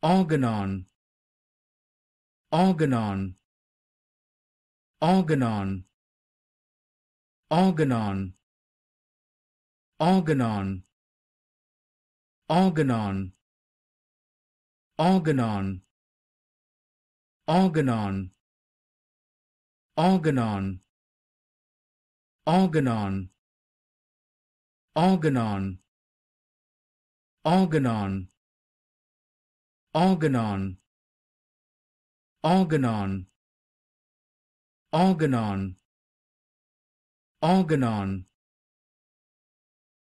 Organon, Organon, Organon, Organon, Organon, Organon, Organon, Organon, Organon, Organon, Organon, Organon, Organon, Organon, Organon, Organon,